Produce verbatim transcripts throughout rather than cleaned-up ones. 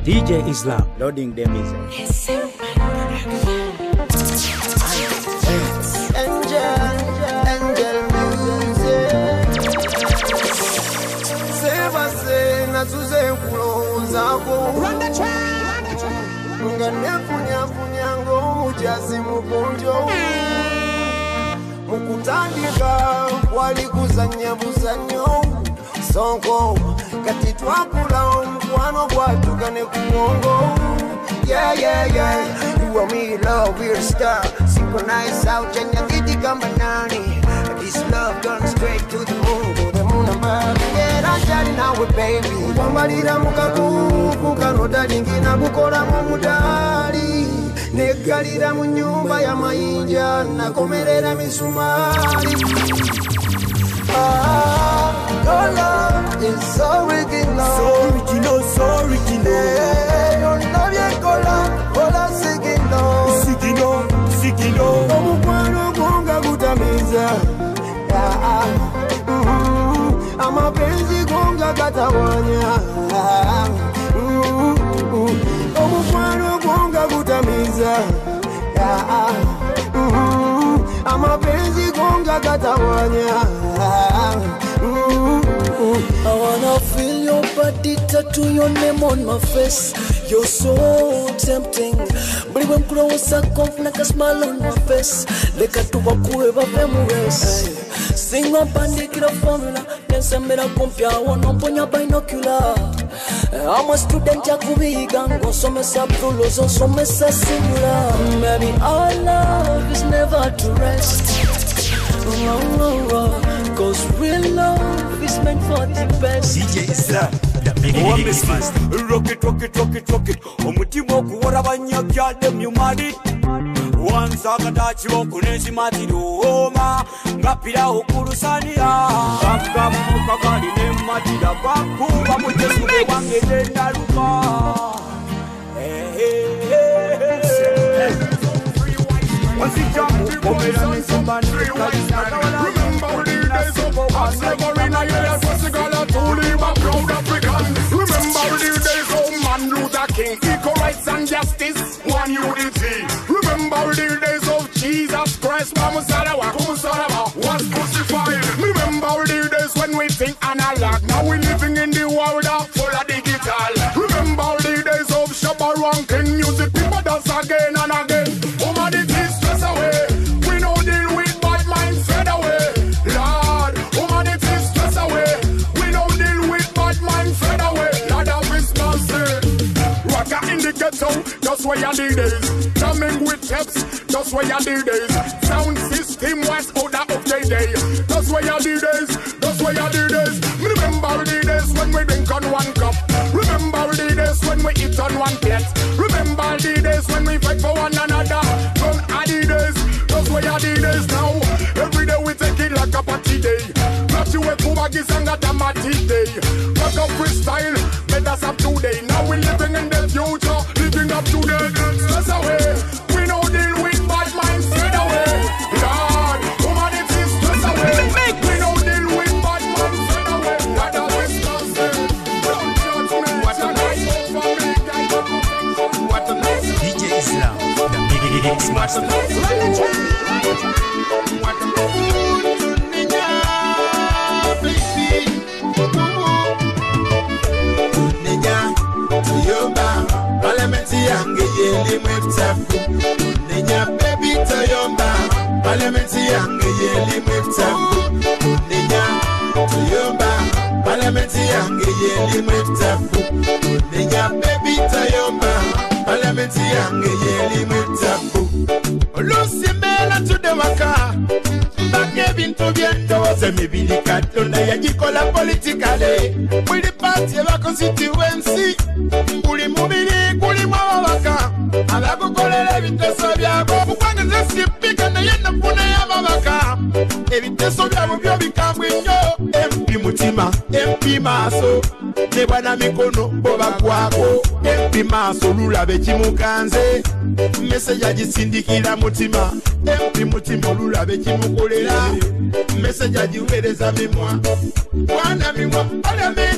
D J Islam. Loading the music. Run the track. Nganefunya funyango mujazi mugonjo mukutandika walikuzanya buzanyo songo kati twakula omukwano gwatukane ku mwongo. Yeah, yeah, yeah. You and me, love, we're a star. Synchronize out and you get the cambanani. This love gone straight to the moon, to the moon and back. Yeah, that's daddy now with baby. Wamalira mukaku, kukanoda lingina kukora mumudari. Negalira mu nyumba ya mayinja, nakomerera misumari. Ah, your love is so original. So original, so original. Yeah, your love, yeah, kola, kola, sigino. Sigino, sigino. Omukwano gonga gutamiza. Yeah, mm-hmm. Amapenzi gonga katawanya. Mm-hmm. Omukwano gonga gutamiza. Yeah, mm-hmm. Amapenzi gonga katawanya. I wanna feel your body, tattoo your name on my face. You're so tempting. But when close I come like a smile on my face. Like a tubaku eva femues. Sing up and get a formula. Then send me a compia one up on your binocular. I'm a student, Jacobi Gango, so mess up to lose, so mess up similar. Maybe our love is never to rest. Oh, oh, oh. Cause real love is meant for the best. D J Islam, the biggest master. Rock it, rock it, rock it, rock it. Omutimo kuwara banyakya dem you mad it. Once I got you on Kunesi Matido, Oma, Gapira Okurusania. Baka Mukagari name Matida Baku, Bamutesu, Wange Naruka. Hey, hey, hey. Once you jump, over somebody, remember the days of our slavery, now you're supposed to go to live a proud African. Remember the days of Man Luther King, equal rights and justice, one unity. Remember the days of Jesus Christ, Mamusalawa, Kumusalawa was crucified. Remember the days when we think analog, now we're living in the world of full of digital. Remember the days of Shabba Rankin, music people dance again and again. Humanity stress away, we no deal with bad minds fade away. Lord, humanity stress away, we no deal with bad minds fade away. Lord of His mercy, rocker in the ghetto, that's where you did days. Drumming with taps, that's where you did days. Sound system was order of the day, that's where you did days. That's where you did days. Remember the days when we drink on one cup. Remember the days when we eat on one plate. Remember the days when we fight for one another. Don't add the days, that's where you did days now. Every day we take it like a party day. Not you with Kubagis and a Damati day. Rock up freestyle, better up today. Now we living in the future, living up today. That's away, we no deal with bad minds straight away. Lord, humanity stress away. We no deal with bad minds straight away. Lord of His mercy, don't judge me. What a nice over me, guys. What a nice D J Islam, the biggest master. Run the track. What a good ninja, baby. Ninja, to your bow. Parliament young, yelly with tapu. Ninja, baby, to your bow. Parliament young, yelly with tapu. Ninja, to your bow. Parliament young, yelly with tapu. Ninja, baby, to your bow. Parliament young, yelly with tapu. Lucy Mela to the Waka. Back into Viento was a maybe the cat on the Yagikola politically. With the party of a constituency. Kuli mubili, kuli mawaka. Alago kole evite sobya go. Mukwange zesi pika na yenda puna ya mawaka. Evite sobya mubyo bikambwinyo. M P Mutima, M P Maso. Nebana mikono boba kwako. M P Maso lula bechimukanze. Message ajisindikira Mutima. M P Mutima lula bechimukolera. Message ajiwereza mimwa. Wana mimwa, ala mentiene mwe.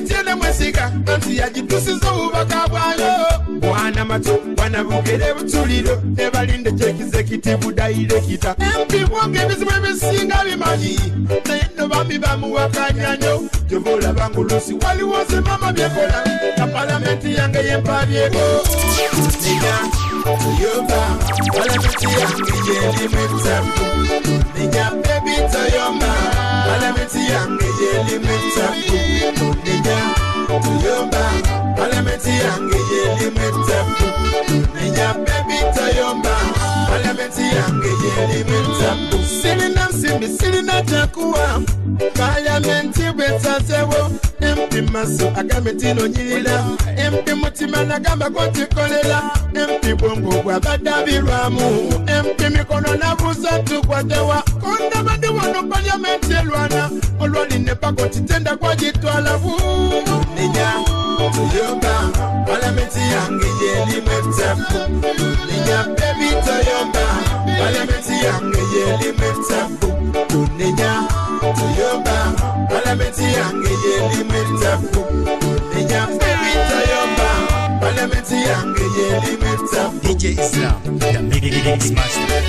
mwesiga anti yagitusiza ubaka bwayo bwana matu bwana bugere butuliro ebalinde executive director empi bwoge bizibu ebisinga bimanyi naye no bambi bamuwakanyanyo jovola bangulusi waliwo ze mama byekola na parliamenti yange yempabyeko ninya tuyomba parliamenti yange yeli mwetapu ninya baby tuyomba parliamenti yange yeli mwetapu ninya tuyomba parliamenti yange yeli mwetapu ninya baby tuyomba parliamenti yange yeli mwetapu silina simbi silina takuwa parliamenti betasewo empi maso agameti no nyirira empi mutima nagamba kotikolera empi bongo bwabadabirwamu empi mikono nabuza tukwatewa konda badi wono parliamenti elwana olwali ne pakoti tenda kwajitwala bu ninya tuyomba parliamenti yange yeli mwetapu ninya baby tuyomba parliamenti yange yeli mwetapu ninya tuyomba parliamenti yange yeli mwetapu ninya baby tuyomba parliamenti yange yeli mwetapu D J Islam, the Mix Master.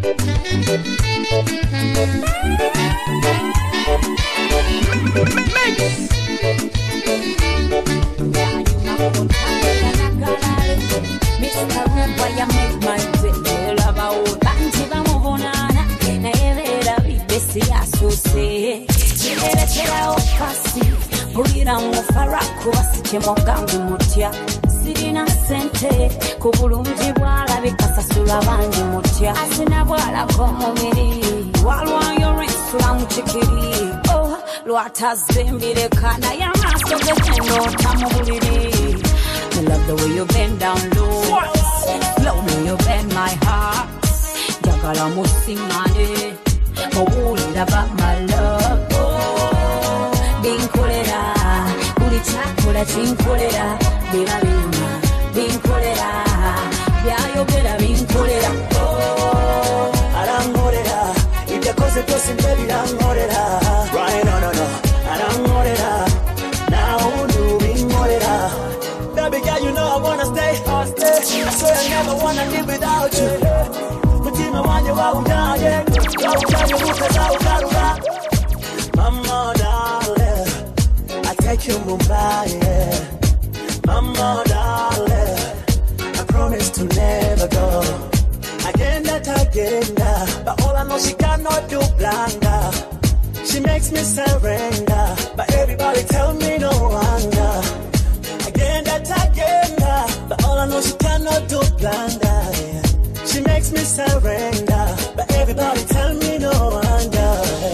Mister Remember you make my day love out banji bamubonana na evera bibesi asose iberekera okasi bulira mu farako basike mogangu mutya sirina sente ku bulungi bwalabika sasula bangi mutya asina bwalako mumiri walwayo ensula mu kikiri oh lwatazimbire kana y'amaaso gekendo tamubuliri. I love the way you bend down low, slow me you bend my heart. Jagala musimane, mawuli about my love. Oh, binkolera, uli chakula chinkolera, bila bima, binkolera, byayo bila binkolera. Oh, arangorera, ibya kose kose mbebira ngorera. Right, no no no, arangorera, now do binkolera. Baby girl, you know I wanna stay, I stay. I swear I never wanna live without you. But you know when you are down, yeah. Go down, you move out, out, out. Mama, darling, I take you Mumbai, yeah. Mama, darling, I promise to never go. Again, that again, but all I know she cannot do blunder. She makes me surrender, but everybody tell me no wonder. Again, that again, but all I know she cannot do blunder. Yeah. She makes me surrender, but everybody tell me no wonder.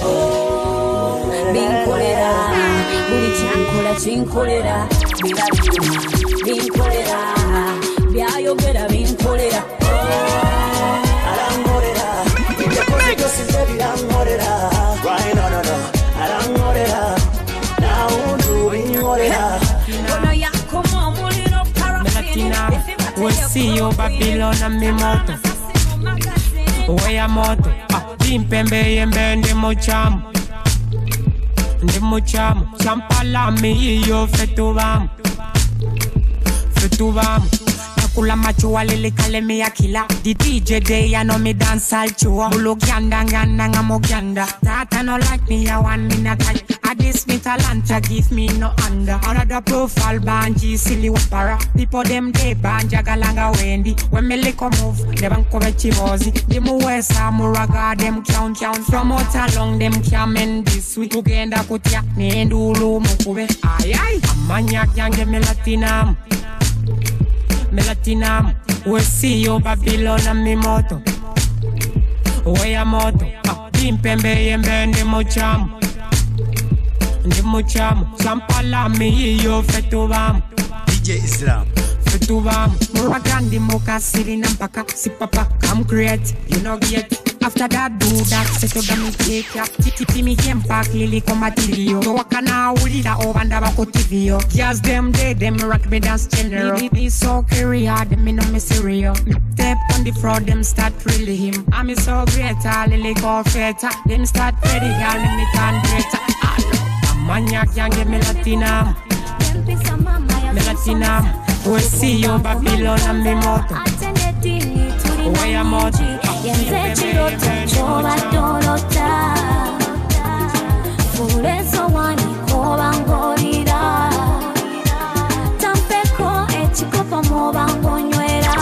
Oh, binkolera, buli chankola chinkolera, bila bima, binkolera, byayogera binkolera. Oh, arangorera, ibya kose kose bila ngorera. Right, no no no, arangorera, now do binkolera. We'll see you Babylon and me moto. Way a moto. Ah, Jimpembe yembe ndi mochamu. Ndi mochamu. Champala mi yo fetubamu. Fetubamu. Nakula machu walele kale mi akila. The D J day ya no me dance al chua. Bulo gyanda gyanda nga mo gyanda. Tata no like me ya one me na kai. This me talanta give me no under. Another profile banji silly wapara. People them day banja galanga wendi. When me lick move, they bank over chivozi. They mu wesa muraga them count count. From out along them camen this week. Ugenda kutia ni endulu mukube. Ay ay. Amanyak yange melatinam. Melatinam. We see you Babylon and me moto. We a moto. Ah, Bimpembe yembe ndi mochamu. Ndi muchamu, champala mi yo fetubamu. D J Islam, fetubamu. Muragandi moka siri nampaka sipapa. Come create, you know get. After that do that, set up me take ya. Titi mi game pack lily komatilio. So wakana ulida obanda bako T V yo. Girls them day them rock me dance general. Me, me so career, them me no me serious. Me step on the fraud, them start really him. I'm so great, lily go feta. Them start ready, y'all me can greater. Manyak yange melatina. Melatina, we see you Babylon and me moto. Where am I? Yenze chiroto choba dolota. Fulezo wani koba ngorira. Tampeko echikopa moba ngonywera.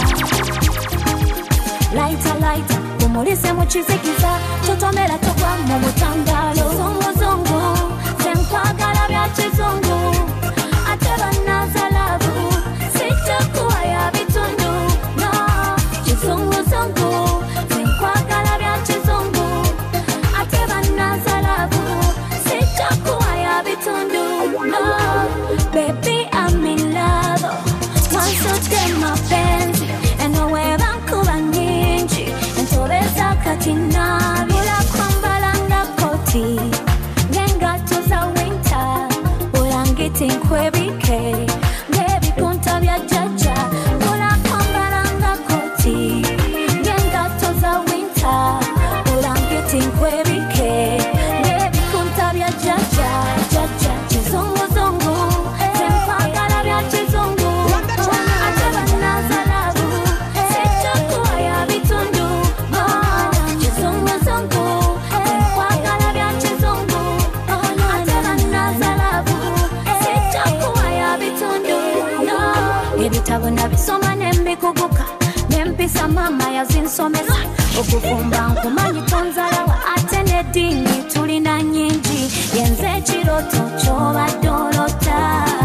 Laita laita, kumulise muchizikiza. Totomera tokwa mu mutandalo. Zongo zongo, senkwagala bya chizongo. Ateba nazalabu, sitakuwa ya bitundu. No, chizongo zongo, senkwagala bya chizongo. Ateba nazalabu, sitakuwa ya bitundu. No, baby I'm in love. Once again my fancy, and nowhere bankuba nyingi. Entobeza katina, bila kwambalanga koti. Ngengato za winter, ulangiti nkwebike. Baby kunta bya jaja, bila kwambalanga koti. Ngengato za winter, ulangiti nkwebike. Baby kunta bya jaja, jaja. Chizongo zongo, senkwagala bya chizongo. Ateba nazalabu, sitakuwa ya bitundu. Chizongo zongo, senkwagala bya chizongo. Ateba nazalabu, sitakuwa ya bitundu. Ebitabo nabisoma nembikuguka, nempisa mama yazinsomesa. Okufumba nkumanyi tonzalawa, ate n'eddiini tulina nnyingi. Yenze ekiroto kyoba dolota.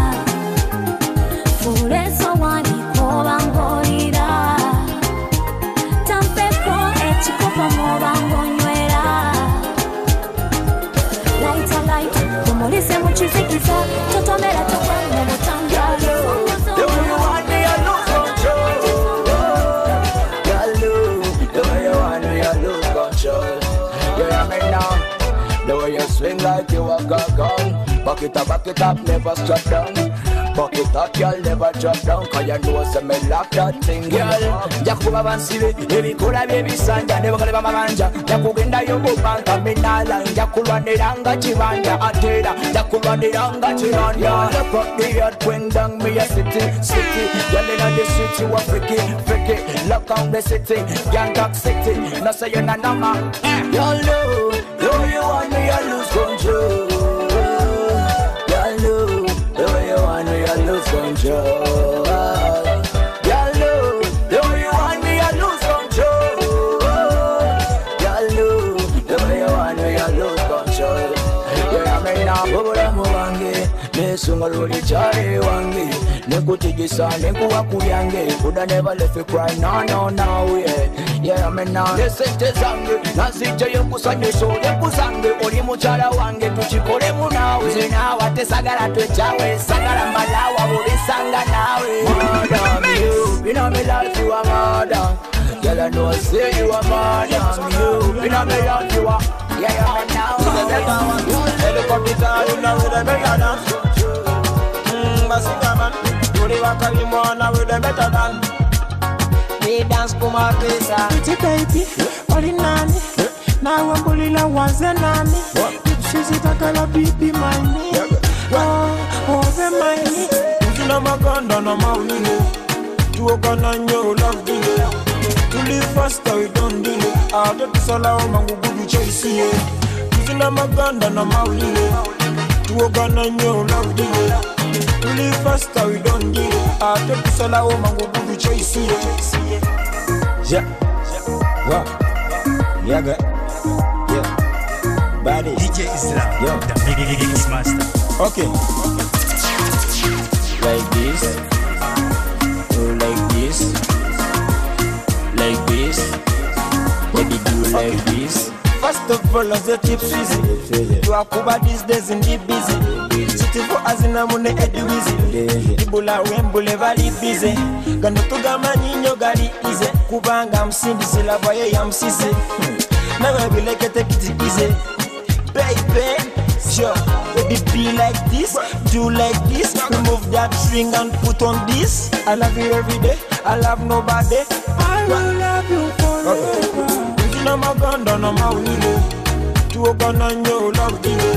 Fulezo wani koba ngorira. Tampeko echikopa moba ngonywera. Laita laita, kumulise muchizikiza. Totomera tokwa mu mutandalo. The way you want me, I lose control. Girl, the way you want me, I lose control. You hear me now? The way you swing like you a gun. Back it up, back it up, never strap down. Back it up, girl, never drop down. Cause you know say me lock that thing, girl. Jakuba bansibe, ebikola byebisanja, nebakale bamanja. Jakugenda yobubanka minala, jakulwaniranga kibanja atera, jakulwaniranga kiranja. Look up the yard, when down me a city, city. Girl inna the street, you a freaky, freaky. Lock on the city, young talk city. No say you na nama. Y'all know, know you want me, I lose control. Y'all know, the way you want me, I lose control. Y'all know, the way you want me, I lose control. Y'all know, the way you want me, I lose control. You hear me now? Bubula muwange, nesunga luli chari wange. Nekutigisa, nekuwa kuyange. Coulda never left you cry, no, no, no, yeah. Yeah, me now. Nesente zange, nazije yokusanyuso, yekuzange. Oli muchala wange, tuchikole munawe. Zina wate sagala twechawe, sagala mbalawa, ulisanga nawe. Madam, you, you know me love you a madam. Girl, I know I say you a madam, you, you know me love you a. Yeah, yeah, me now. Helicopter, you know with the better than. Mmm, Basika man, you the waka you wanna with the better than. We dance kuma pesa. Pretty baby, oli nani? Na wambulila wanze nani? Shizi takala bibi maini. Oh, ove maini. Tuna maganda na maulile. Tuoga na nyo love dile. To live faster we don't delay. Ado tisala o mangu gudu chase ye. Tuna maganda na maulile. Tuoga na nyo love dile. To live faster we don't delay. Ado tisala o mangu gudu chase ye. Yeah, wow, yeah, good, yeah, body. D J Islam, Yo. the Mix Master. Okay, like this, do like this, like this, baby do like this. First of all, as a tip easy. You are Kuba these days in the busy. City for Azina Mune Ediwizi. Ibula Wembule Valley busy. Gano Tugama Nino Gali easy. Kubanga Msindi Silavaye Yam Sisi. Never be like a take it easy. Baby, sure. Baby be like this, do like this. Remove that string and put on this. I love you every day, I love nobody. I will love you forever. Na maganda na maulile. Tuoga na nyo love dile.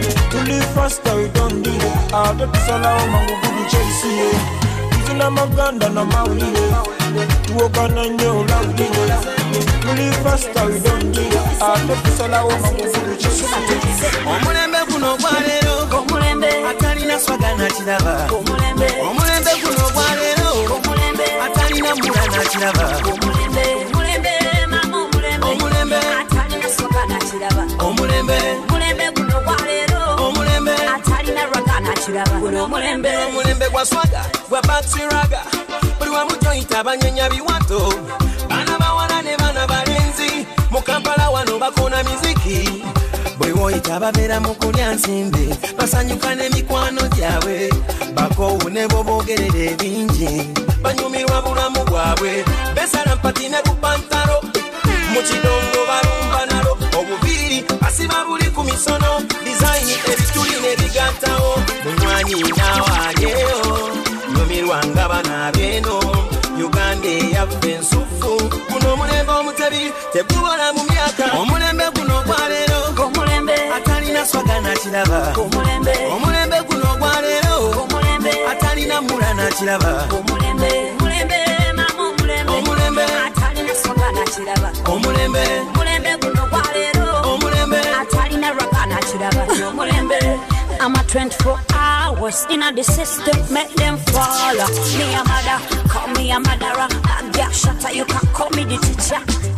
To live faster, we don't need it. I bet this all our man will be chasing it. Using a maganda, no mauli. To walk on a new loudly. To live faster, we don't need it. I bet this all our man will be chasing it. Omulembe kuno gwalero, omulembe atalina swaga na kiraba. Omulembe, omulembe kuno gwalero, omulembe atalina mula na kiraba. Omulembe, omulembe mama omulembe, omulembe atalina swaga na kiraba. Omulembe, omulembe kuno gwalero, omulembe atalina raga na kiraba. Kuno omulembe, omulembe gwa swaga, gwa batsiraga. Buli wamu joyita abanyenya biwato. Bana bawala ne bana balenzi, mu Kampala wano bakona miziki. Buli woyita babeera mu kulya nsimbi, basanyuka n'emikwano gyabwe, bakoowu ne bo boogerera ebingi, banyumirwa bulamu bwabwe, besala mpati ne ku pantalo, mu kidongo balumba nalo, obuviiri basiba buli ku misono, dizayini ebituli ne bigattawo, munywanyi n'awalyeyo, nyumirwa nga banaabeno, Uganda eyaffe ensufu, kuno omulembe omutebi teguwola mu myaka, omulembe guno gwalero, omulembe atalina swaga na kiraba. Omulembe, omulembe guno gwalero, omulembe atalina mula na kiraba. Omulembe, omulembe mama omulembe, omulembe atalina swaga na kiraba. Omulembe, omulembe guno gwalero, omulembe atalina raga na kiraba. Omulembe, I'm a twenty-four hours in the system, make them follow. Me a mother, call me a mother. A girl shatter, you can call me the teacher.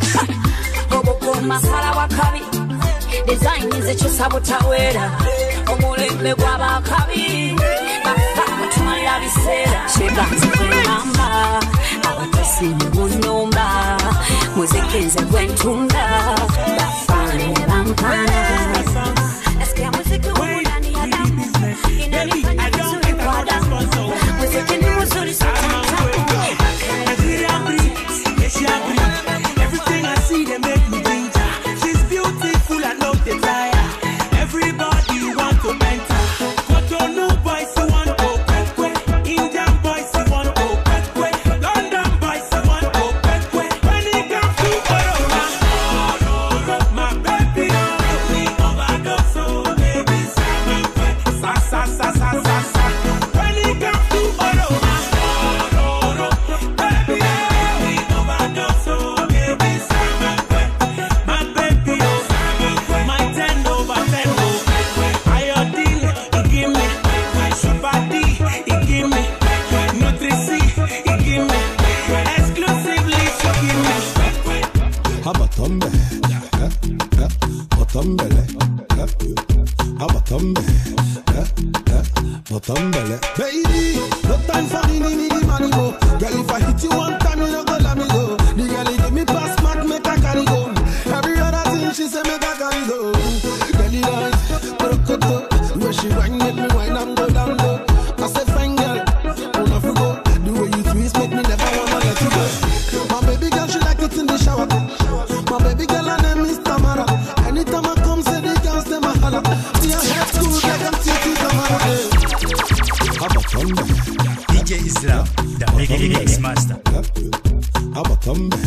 Go go go, masala wakabi. Design is a chisabutawera. Omulembe gwaba kabi. Bafama tumala bisera. Shebanzi kwenamba. Abatasi munumba. Muziki nze gwentunda. Bafane bampana. Eske muziki wundani ya damu. Inanifanya vizuri kwa damu. Muziki ni muzuri sana. Nigeria breathe, Asia breathe. Everything I see they make me ginger. She's beautiful and no desire. Everybody want to enter. Cotonou boys who want to kwe kwe. Indian boys who want to kwe kwe. London boys who want to kwe kwe. When it comes to Oroma, Oroma, my baby, me overdose, so baby, sama kwe. Sa sa sa sa sa sa. When it comes to Oroma, Oroma, baby, me overdose, so baby, sama kwe. My baby, oh, my ten over ten, oh. Iodine, he give me. Super D, he give me. Nutri-C, he give me. Exclusively, she give me. Habatombe, eh, eh, botombele, eh, habatombe, eh, eh, botombele. Baby, no time for me, me, me, money go. Girl, if I hit you one time, you don't go let me go. The girl, he give me pass mark, make I carry go. Every other thing she say, make I carry go. Girl, he nice, krokoto. The way she whine, make me whine and go down low. I say, fine girl, wanna go. The way you twist, make me never wanna let you go. My baby girl, she like it in the shower. My baby girl, her name is Tamara. Anytime I come, say the girls, them a holla. See her head good, like I'm Titi Tamara. Habatombe, D J Islam, the Reggae Mix Master. habatombe.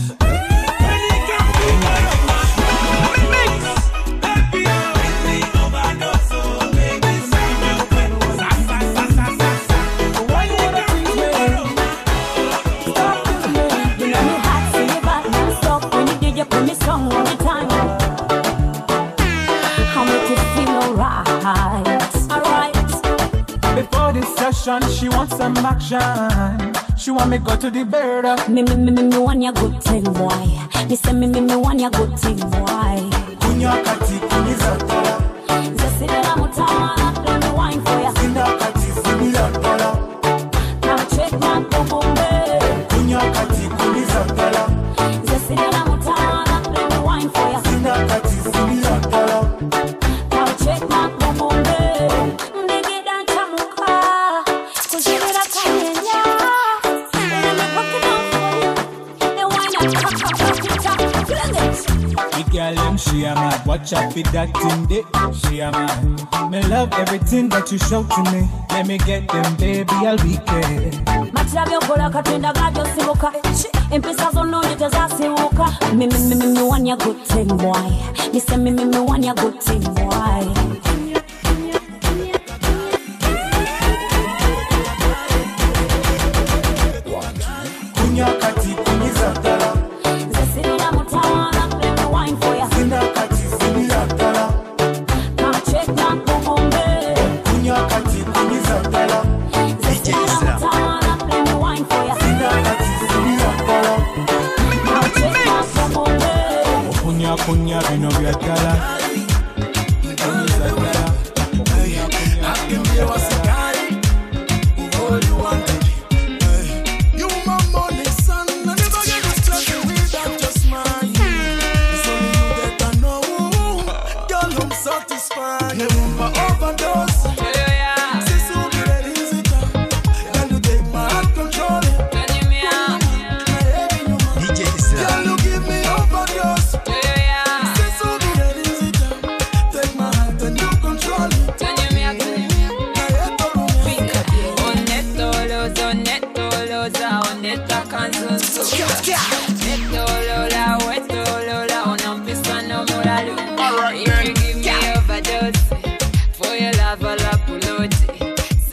She wants some action. She want me go to the bird. Me me me me me want ya good thing boy. Me say me me me want ya good thing boy. Kunya kati kunizatala. Zasira mutala, let me wine for ya. Sinda kati kunizatala. Now check my bombe. Kunya kati kunizatala. Zasira mutala, let me wine for ya. Sinda kati kunizatala. Now check my bombe. Ndege dancha muka. Kujira kanyenya. Let me rock it down for you. The wine and cock up, cock it up. Feel it. The girl them she a mad. Watch out with that thing day. She a mad. Me love everything that you show to me. Let me get them, baby, I'll be there. Matrabyo kola katenda gabyo sibuka. Empisa zono nditazasibuka. Me me me me me want ya good thing boy. Me say me me me want ya good thing boy.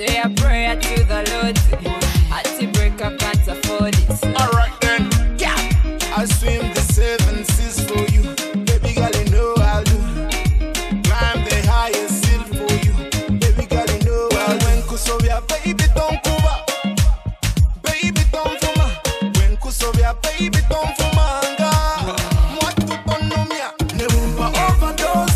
Say a prayer to the Lord. Had to break up, can't afford it. Alright then, yeah. I swim the seven seas for you. Baby girl, you know I'll do. Climb the highest hill for you. Baby girl, you know I'll do. When Kusovia, baby, don't cover. Baby, don't fuma. When Kusovia, baby, don't fuma. What to on no mia? Never overdose.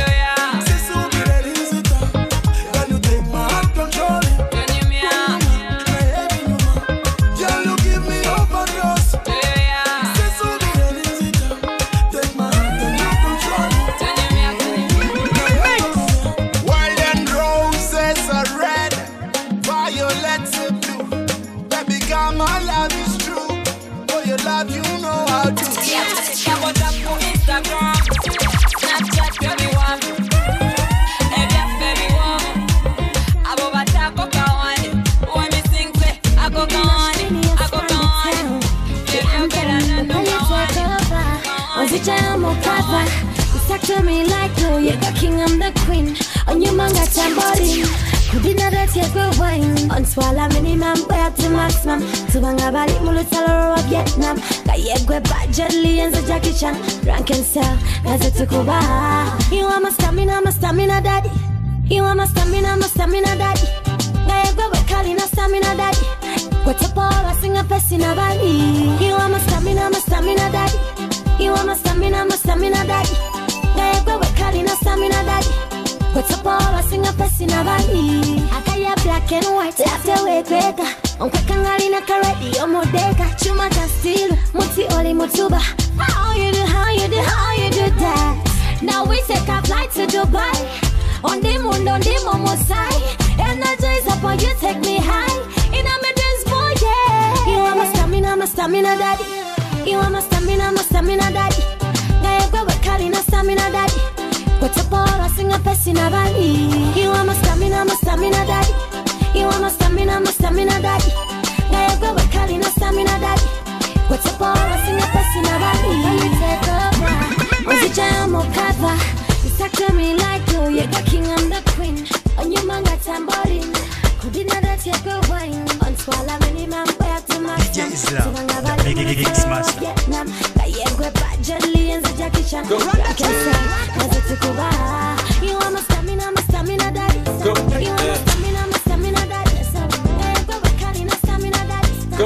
Talk to me like oh, you're the king, I'm the queen. On your manga tambourine. Could be not that yet go wine. On swallow minimum, boy to maximum. To Bangabali, Mulutalo of Vietnam. Kayegwe Bajali and the Jackie Chan. Rank and sell, as a Tukuba. You are my stamina, my stamina daddy. You are my stamina, my stamina daddy. Kayegwe Kalina stamina daddy. What a ball, I sing a pessina valley. You are my stamina, my stamina daddy. You are my stamina, my stamina daddy. Kayegwe Kalina stamina daddy. What's up all, I sing a person of valley. I got ya black and white, after way quicker. On Kakangalina Karedi, or Modeka, Chumata Steel, Muti Oli Mutuba. How you do, how you do, how you do that? Now we take a flight to Dubai. On the moon, on the Momo side. Energize up on you, take me high. In a midlands, boy, yeah. You are my stamina, my stamina daddy. You are my stamina, my stamina daddy. Gayagwa Kalina stamina daddy. What's up all, I sing a pessina valley. You are my stamina, my stamina daddy. You are my stamina, my stamina daddy. Gayagwa Kalina stamina daddy. What's up all, I sing a pessina valley. When you take over, was it jam or cover? You talk to me like oh, you're the king, I'm the queen. On your manga tambourine. Could be not that yet go wine. On swallow minimum, where to my D J Islam, the big gigs master. Vietnam, Kayegwe Bajali and the Jackie Chan. You are my stamina, my stamina daddy. You are my stamina, my stamina daddy. Kayegwe Kalina stamina daddy. Go.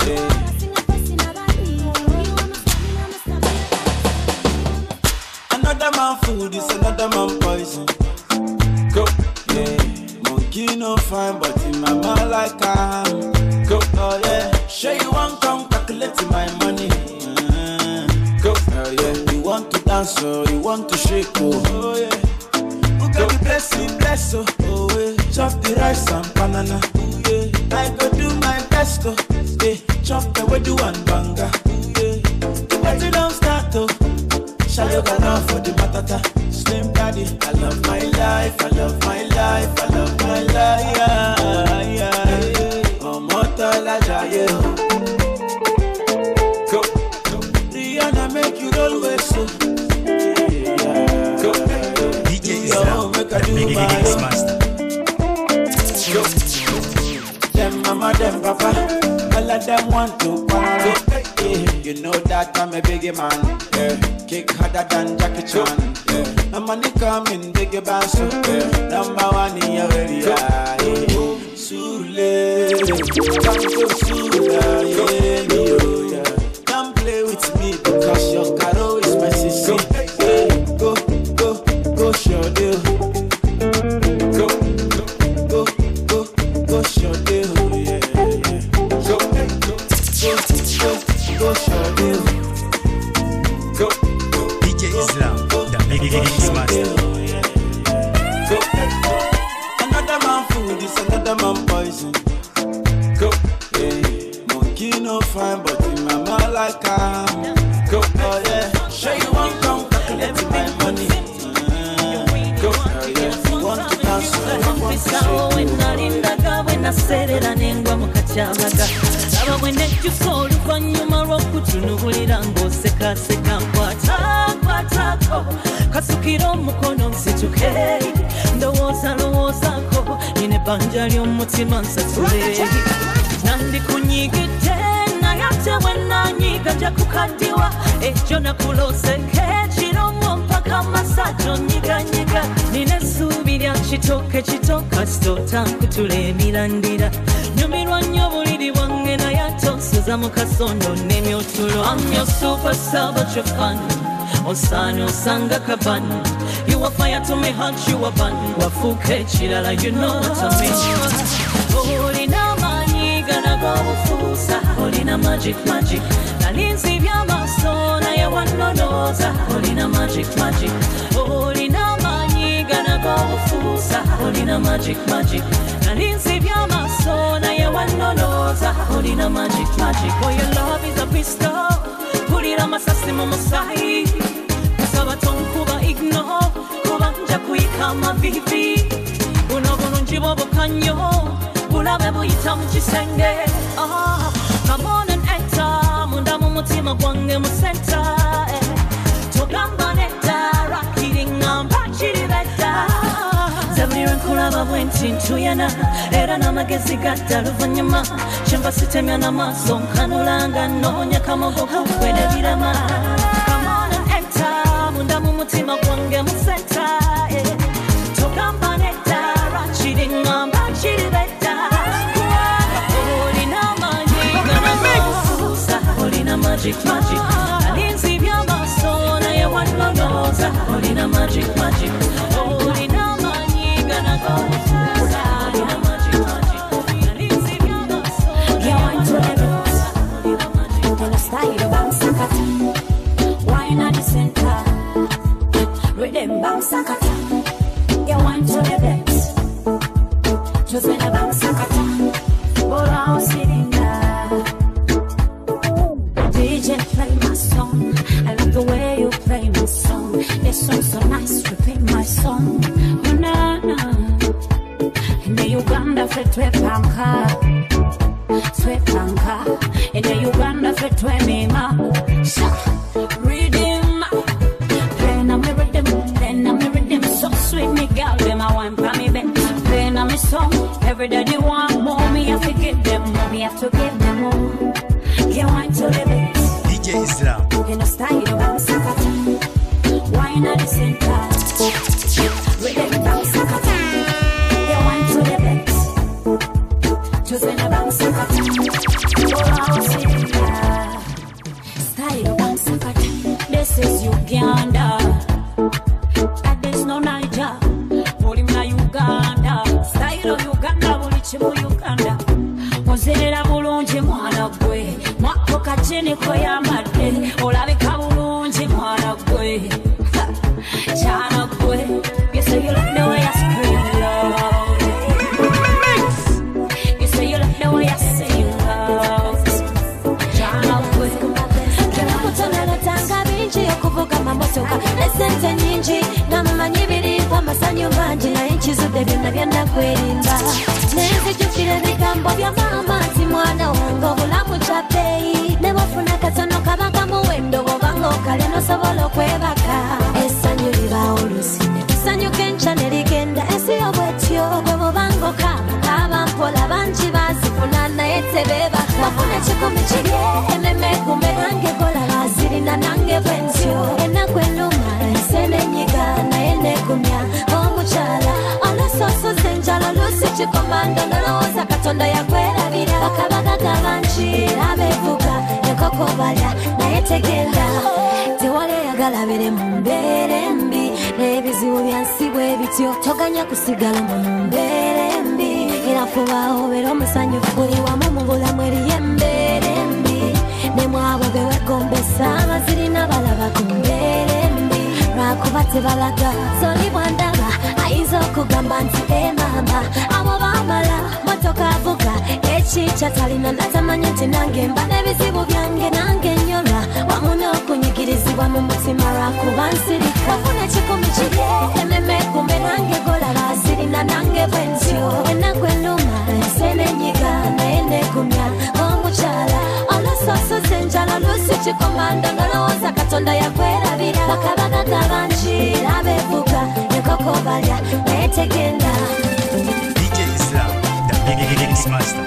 Another man food is another man poison. Go, yeah. Monkey no fine, but in my mouth like I'm. Go, oh yeah. Sure you want come calculate my money. Uh, go, oh yeah. You want to dance, oh, you want to shake, oh, oh yeah. Who got the blessing, bless, oh, oh yeah. Chop the rice and banana, oh yeah. I go do my best, oh, yeah. Chop the way do and banga, oh yeah. The party don't start, oh. Shall you go now for the matata? Slim daddy, I love my life, I love my life, I love my life, yeah, yeah. Oh, mortal, I die, go, go. Rihanna make you roll with so. Yeah, go. D J Islam, the big gigs master. Go. Them mama, them papa, all of them want to party. Yeah. You know that I'm a biggie man. Yeah. Kick harder than Jackie Chan. Yeah. I'm money coming, biggie bass. Yeah. Number one in your area. Yeah. Sule, come to Sula, yeah, yeah. Come play with me because your caro is my sister. Yeah. Go, go, go, show deal. Go, go, go, go, go, show deal. Yeah, yeah. Go, go, go, go, go, show deal. Go, go, D J Islam, the big gigs master. Go, another man food is another man poison. Go, yeah. Monkey no fine, but in my mouth like I'm. Go, oh yeah. Sure you want come calculate my money. Uh, go, oh yeah. You want to dance, you want to shake. When I said it, I didn't go Mukachamaga. When you saw the fun, you Morocco to Nubulango, Seka Seka, Quata, Quataco, Kasukiro Mukono, Situke, the was and was uncle. nyine banja ly'omutima nsasule nandikunyigidde naye ate bwenanyiga nja kukaddiwa ekyo nakuloseke kiromo mpaka masajo nyiganyiga nina essuubi lya kitooke kitooka sitoota nkutula emirandira nyumirwa nnyo buliri bwange naye ate onsuza mu kasondo n'emyotulo I'm your superstar but you're fun osana osanga kaban you are fire to me heart you are bun wafuuka ekirala you know what I mean olina maanyi ganaga obufuusa olina magic magic nalinzi by'amaaso naye wannonooza olina magic magic olina maanyi ganaga obufuusa olina magic magic nalinzi by'amaaso naye wannonooza olina magic magic oh your love is a pistol pulira amasasi mu musayi kusaba tonkuba igno kuba nja kuyika amavivi buno bulungi bw'obukanyo bulabe buyita mu kisenge come on and enter munda mu mutima gwange mu center togamba nedda rakiringamba kiri bedda zabulira nkulaba bwenti ntuyana era n'amagezi gadda luvannyuma kyemba sitemya n'amaaso nkanulanga noonya kamogo kukwedabirama come on and enter munda mu mutima gwange mu center togamba nedda rakiringamba kiri bedda olina maanyi ganagofuusa olina magic magic alinzi by'amaaso naye wannonooza olina magic magic olina maanyi ganagofuusa olina magic magic alinzi by'amaaso in a style of Bansakata wine at the center rhythm Bansakata you want to the best just in a Bansakata but I'm sitting there D J play my song I love the way you play my song this song so nice repeat my song oh na na in the Uganda fetwe panka Swepanka in the Uganda for twemima rhythm then I'm rhythm then I'm rhythm so sweet me girl them I want for me back then I'm a song everybody want more me have to give them more me have to give them more you want to live it D J Islam in a style of Bansakata wine at the center rhythm Bansakata you want to live it just in a Bansakata this is Uganda and there's no Niger Polimna Uganda style of Uganda bulichimu Uganda ozerera bulungi mwana gwe mwako kachini koyamadde olabika bulungi mwana gwe chana gwe you say you like the way I scream loud you say you like the way I sing loud chana gwe tanga bingi okuvuga mamotoka esente nyingi namumanyi biriiko amasanyu mangi naye nkizudde byonna byannakwerinda nenzijukira ebigambo bya maama nti mwana wange obulamu kya bbeeyi ne bwofuna katono kabanga muwendo bw'obanga okale nosobola okwebaka essanyu libaawo olusi ne tusanyuka enkya ne ligenda ensi yobwetyo bwe bw'obanga okaaba abampola bangi bazifuna naye tebeebaka wafuna ekikumi kiri ememe kumbe nange kola bazirina nange bwentyo ennaku ennuma ensenenyiga naye negumya omukyala olusosoza enjala lusi kikomando nolowooza katonda yakwerabira bakabagaga bangi abeevuga enkoko balya naye tegenda tewali eyagalabire mu mbeera embi n'ebizibu byansi bwe bityo toganya kusigala mu mbeera embi era fuba obeera omusanyufu buli wamu mu bulamu eriyo embeera embi ne mwabo bewegombesa abazirina balaba ku mbeera embi lwakuba tebalaga soli bwandaba ayinza okugamba nti e maama abo baamala motoka avuga ekikya talina natamanya nti nange mba n'ebizibu byange nange nnyolwa wamu n'okunyigirizibwa mu mutima lwakuba nsirika wafuna ekikumi kiri ememe kumbe nange gola bazirina nange bwentyo ennaku ennuma ensenenyiga naye negumya omukyala olusosoza enjala lusi kikomando nolowooza katonda yakwerabira bakabagaga bangi abeevuga enkoko balya naye tegenda D J X Master.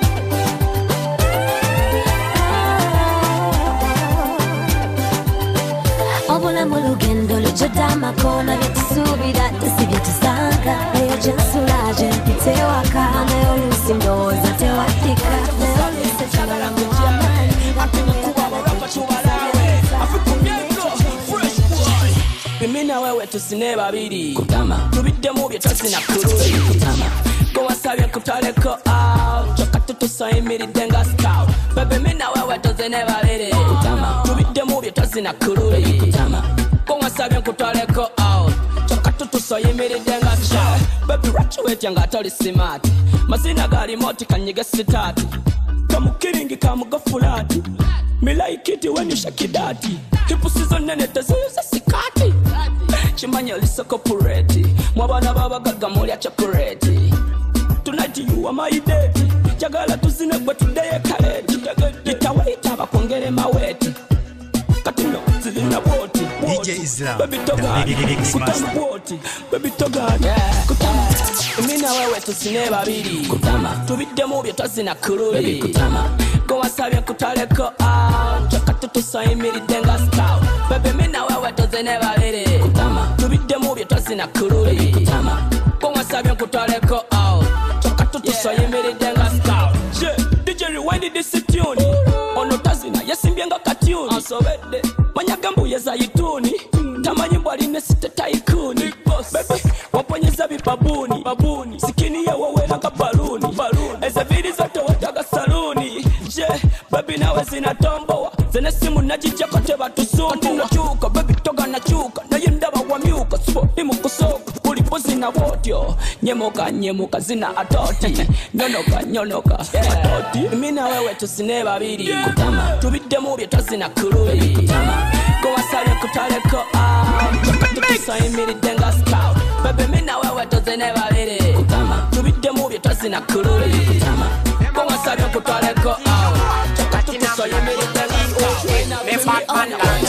Obula mulugendo luchodama kona yetusubira tisibye tusanga eyo jensula jempite waka nayo lusindoza tewatika nayo lusechabala mujamani atumekuwa warapa chubalawe afikumyengo fresh boy bimina wewe tusine babiri kutama tubidde mu bye twasina kululi kutama ko wasabye kutaleko out chokatu tusayimiridde nga scout bebe mina wewe tusine babiri kutama tubidde mu bye twasina kululi kutama ko wasabye kutaleko out chokatu tusayimiridde nga scout bebe graduate nga tali smart mazina gali moti kanyiga sitati kamukiringi kamugafulati milaikiti when shakidati kipusizo nene tezuyuza sikati chimanya lisoko pureti mwabana babagaga mulya chocolate tonight you are my date jagala tuzine kwa today kaleti itawaita bakongere maweti katino zilina boti D J Islam baby toga kutama boti baby toga kutama mina wewe tusine babiri kutama tubidde mu bye twazina kululi kutama ko wasabye kutaleko out chokatu tusayimiridde nga scout baby mina wewe tuzine babiri kutama tubidde mu bye twazina kululi kutama ko wasabye kutaleko out chokatu tusayimiridde nga scout je D J rewind this tune ono tazina yesimbye nga katuni asobedde manyagambu yezayituni tamanyi mbwali nesite taikuni baby waponyeza bibabuni babuni sikini ya wawela ka baluni baluni ezaviri zote wataga saluni je baby nawe zinatomboa zene simu najija kote batusumbu nachuka baby toga nachuka naye ndaba wa myuka subo imu kusoka ulipozi na wotyo nyemoka nyemoka zina atoti nyonoka nyonoka atoti mina wewe tusine babiri kutama tubidde mu bye twazina kululi kutama ko wasabye kutaleko out chokatu tusayimiridde nga scout baby mina wewe tuzine babiri kutama tubidde mu bye twazina kululi kutama ko wasabye kutaleko out chokatu tusayimiridde nga scout me Batman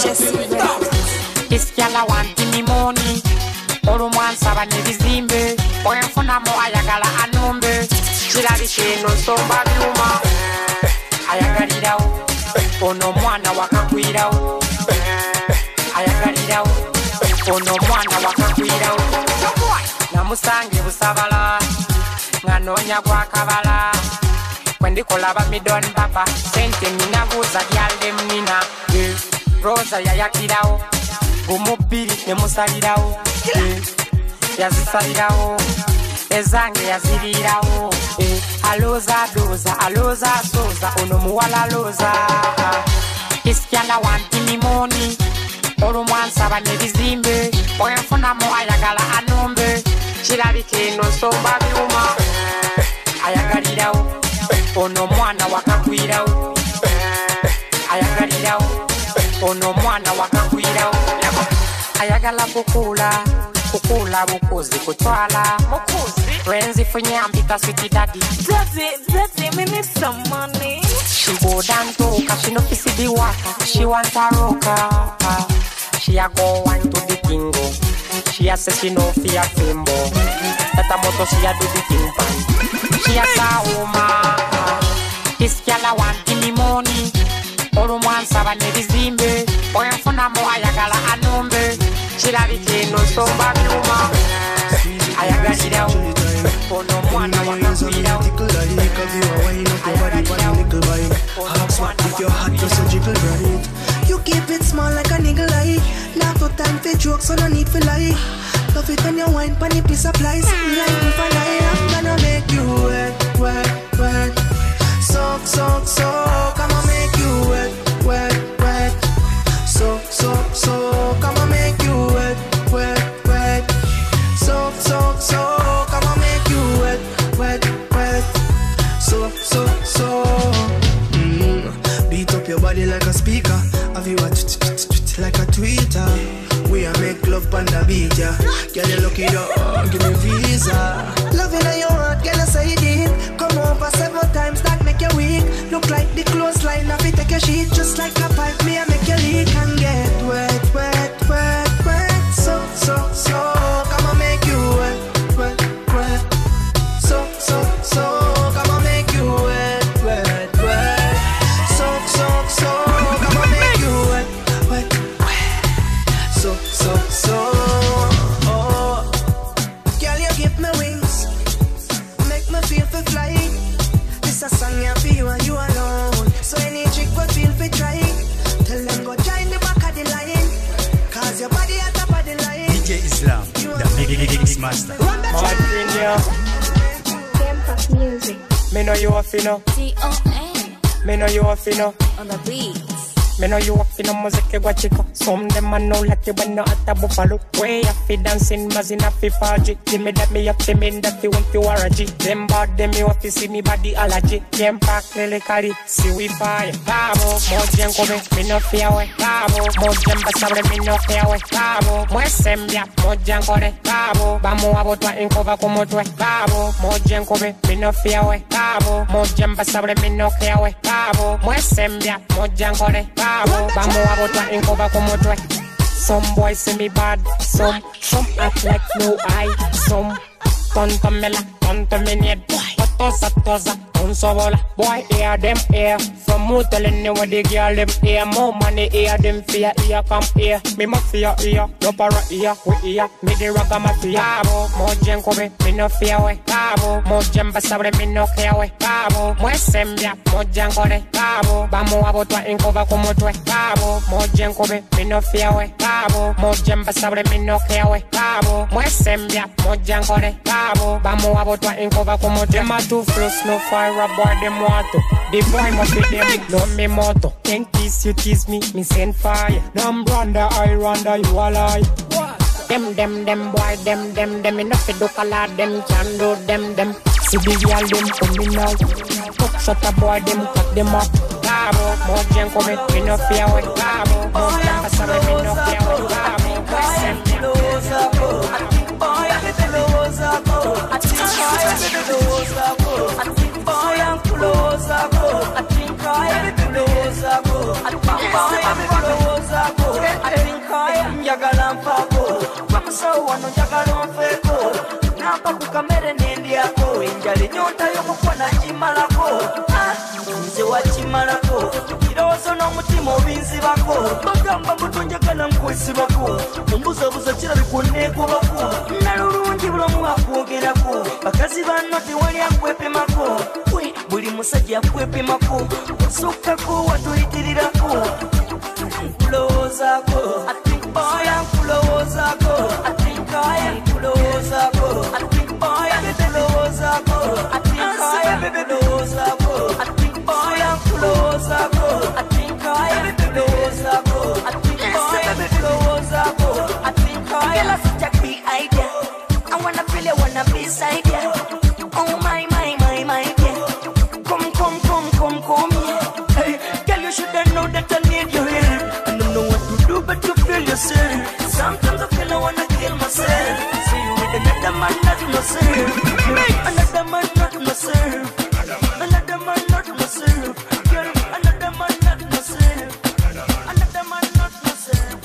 this girl I want me money olumwansaba nebizimbe oyenfunamo ayagala anombe kirali kino nsomba byuma ayagalirawo ono mwana wakakwirawo ayagalirawo ono mwana wakakwirawo namusange busabala nga noonya gwakabala kwendikola bamidon papa sente minabuuza lyalde mnina rosa yayakirawo gumubiri nemusalirawo yazisalirawo ezange yazirirawo aloza doza aloza soza ono muwala loza isyala wanti mimoni olumwansaba nebizimbe oyenfunamo ayagala anombe kirabike eno nsomba byuma ayagalirawo ono mwana wakakwirawo ayagalirawo ono mwana wakakwirawo ayagala kukula kukula bukuzi kutwala mukuzi Renzi funyambika sweetie daddy Daddy, daddy, me need some money. She go down to ka she no fisi di waka she want a rocker she a go wine to the tingo she a say she no fear fimbo that a moto she a do the timpan she a sa uma this girl a want me money olumwansaba nebizimbe oyenfunamo ayagala anombe kirabike eno nsomba byuma ayagalirawo ono mwana wakakwirawo you keep it small like a nigga lie. Not no time for jokes, so no need for lie. Love it when you wine, pan your piece of lies. Like if I lie, I'm gonna make you wet, wet, wet. Soak, soak, soak, I'ma make you wet, wet, wet. Soak, soak, soak, I'ma make you wet, wet, wet. Soak, soak, soak, I'ma make you wet, wet, wet. Soak, soak, soak. Mm. Beat up your body like a speaker. Have you a like a tweeter? We a make love on the beach, yeah. Girl, you lucky, oh, give me visa. Loving on your heart, girl, I say it deep. Come over several times, that make you weak. Look like the clothesline, have it take a sheet. Just like a pipe, me I make you leak and get wet, wet, wet, wet. So, so, so, come on, make you wet, wet, wet. So, so, so, come on, make you wet. Master. Martinia. Campus music. Me know you a finna. T O N Me know you a finna. on the beats. Me know you a finna music gwa chico. Some them a know like you when no at a buffalo. Way a fi dancing, mazina fi faji. Give me that me up to me that fi want you are a G. Them bad them you a fi see me body allergy. Game pack lily carry, see we fire. Babo, mojen kobe, me no fear we. Babo, mojen basabre, me no fear we. Babo, mwesembia, mojen kore. Babo, bamu abotwa inkova kumotwe. Babo, mojen kobe, me no fear we. Babo, mojen basabre, me no fear we. Babo, mwesembia, mojen kore. Babo, bamu abotwa inkova kumotwe. Some boys say me bad, some, some act like no eye, some tonto me la, tonto me need, tosa tosa, unso bola. Boy hear them here, from who telling you what the girl them here, more money here, them fear here, come here. Me mafia here, no para here, we here, me the raga mafia. Babo, mojen kobe, me no fear we. Babo, mojen basabre, me no care we. Babo, mwesembia, mojen kore. Babo, bamu abotwa inkova kumotwe. Babo, mojen kobe, me no fear we. Babo, mojen basabre, me no care we. Babo, mwesembia, mojen kore. Babo, bamu abotwa inkova kumotwe. Them a two flows, no fire, a boy them want to. The boy must be them, no me motto. Can't kiss you, kiss me, me send fire. Nam branda, I randa, you a lie. Them, them, them, boy, them, them, them. Enough to do color, them can do them, them. See the girl, them coming out. Cook shot a boy, them cut them up. Babo, mojen kobe, me no fear we. Babo, mojen basabe, me no fear we. Babo, send them. Boy, I'm closer, go. I think I am closer, go. I think boy, I'm closer, go. I think I am closer, go. I think boy, I'm closer, go. I think I am Yagalampa, go. Mama so one Yagalampa, go. Napa kukamere n'India, go. Injali nyota yokukwana chimalako. Nze wa chimalako. Iroso no mutima obinzi bako. Bagamba mutonjagala nkwesi bako. Mumbuza buza kira bikuneko bako. Nalulungi bulomu bwakwogerako. Bakazi banno tewali akwepemako. Buli musajja akwepemako. Osukkako watuyitirirako. Nkulowoozako. I think boy nkulowoozako. I think I am nkulowoozako. I think boy nkulowoozako. I think I am nkulowoozako. I think boy nkulowoozako. I think I am nkulowoozako. I think boy nkulowoozako. I think I am such a big idea. I wanna feel it, wanna be beside ya. Oh my, my, my, my dear. Come, come, come, come, come here. Hey, girl, you shoulda know that I need you here. I don't know what to do but to feel yourself. Sometimes I feel I wanna kill myself. See you with another man, not myself. Another man, not myself. Another man, not myself. Girl, another man, not myself. Another man, not myself.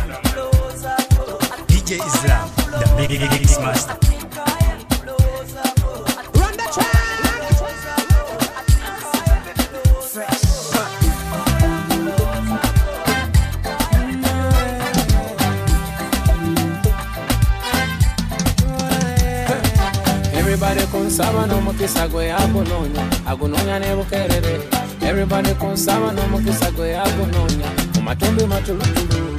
D J Islam, the Mix Master. Run the track. Everybody consaba no mukisa gwe agunonya agunonya ne bukerere. Everybody consaba no mukisa gwe agunonya kumatumbi matulutulu.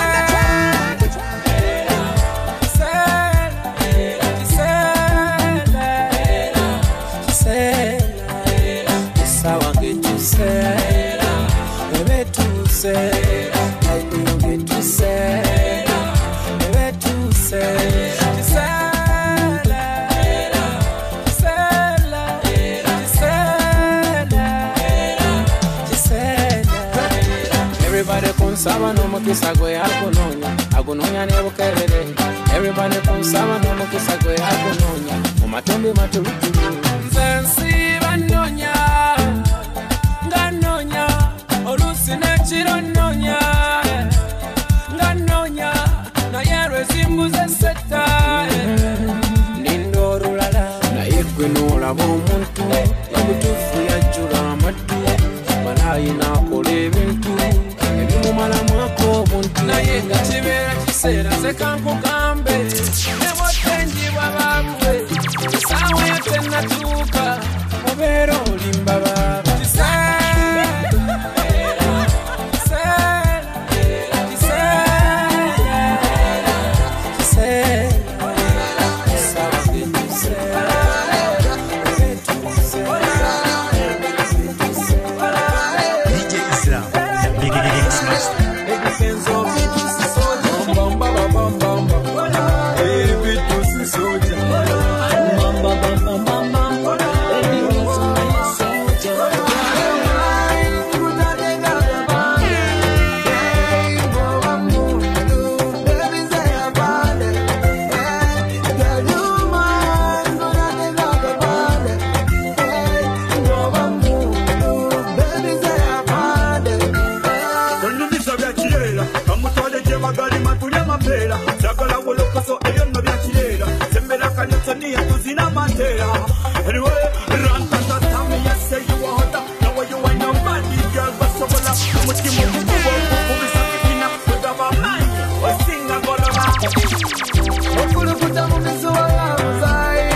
Consaba no mukisa gwe agunonya agunonya ne bukerere. Everybody consaba no mukisa gwe agunonya kumatumbi matulutulu. Nzensi banonya nganonya olusi nekiro nonya nganonya naye lwezimbuze setta nindorulala naye gwe n'olaba omuntu obutuufu yajjula amaddu balayi n'akola ebintu ebimumala mwako obuntu naye nga kibeera kiseera Tera, Jagala Wolokoso, Ayon Mabiatirera, Sembera Canutania, Tuzina Matera. Anyway, Ranta Tami, I say you are hot, now you are no money, girl, but so well, I'm with you, who is something up with our mind, or sing a golema. Okulu kutamu mizuwa ya muzai.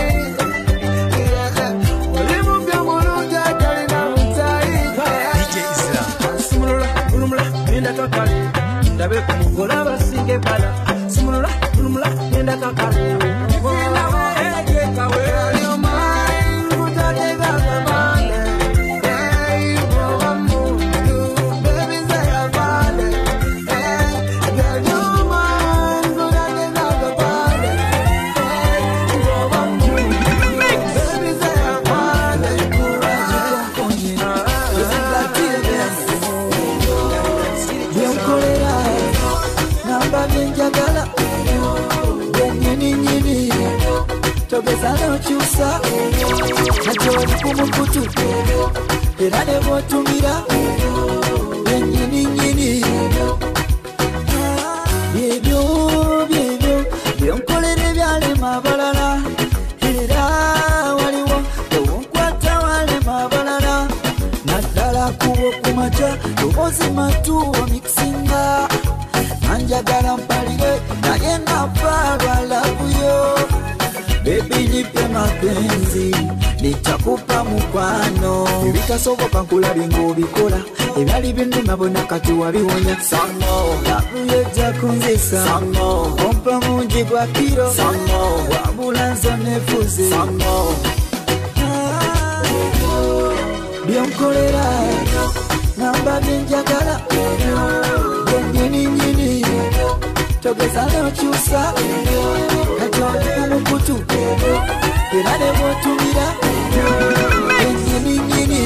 Olimu bya mulunja kalina mutai. D J Islam. Simulula, ulumula, nenda kakale. Ndabe kumugola basinge bala. Simulula, ulumula, nenda kakale. Nenda we, eka we. Your mind, utatega kamale. Hey, boba mundu, baby say avale. Hey, girl, your mind, utatega kamale. Hey, boba mundu, baby say avale. Yonkolera, namba benjagala. Nyini nyini, togeza nochusa. Najoli kumukutu, era ne botumira. Nyini nyini, byebyo byebyo, byonkolera ebyalema abalala. Era waliwo owonkwata walema abalala. Naddala kubo kumaca, tobozi matuwa mixinga. Anjagala mpalire, naye navalwa labuyo. Baby nipe mapenzi, nitakupa mukwano. Ebitasoboka nkulabe ng'obikola, ebyali binduma bonna kati wabiwonya. Samo, labuyo ejja kunzisa. Samo, ompa mungi gwa kiro. Samo, wabula nzo nefuze. Samo, byonkolera, namba byenjagala. Nyini nyini, togeza nochusa. Najoli kumukutu, era ne botumira. Nyini nyini,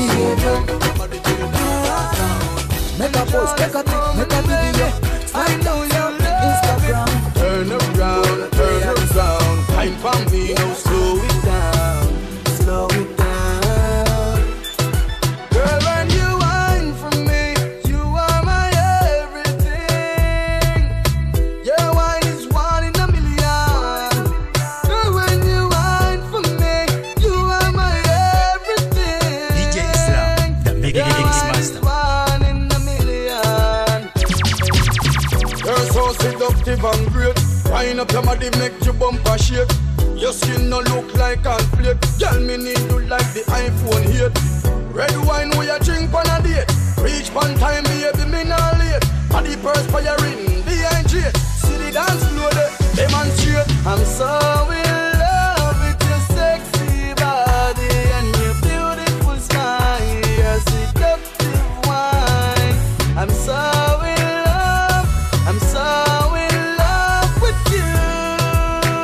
make a post, make a pic, make a video. Find out your Instagram. Turn around, turn around. Time for me, now slow it down, slow it down. Girl, when you whine for me, you are my everything. Your wine is one in a million. Girl, when you whine for me, you are my everything. D J Islam, the Mega Mix Master. One in a million. You're so seductive and great. Wind up your body, make your bumper shake. Your skin no look like cornflake. Girl, me need you like the iPhone eight. Red wine we a drink on a date. Reach one time, baby, me not late. Body perspiring, behind J. See the dance floor, demonstrate. I'm so in love with your sexy body and your beautiful smile, your seductive wine. I'm so in love, I'm so in love with you,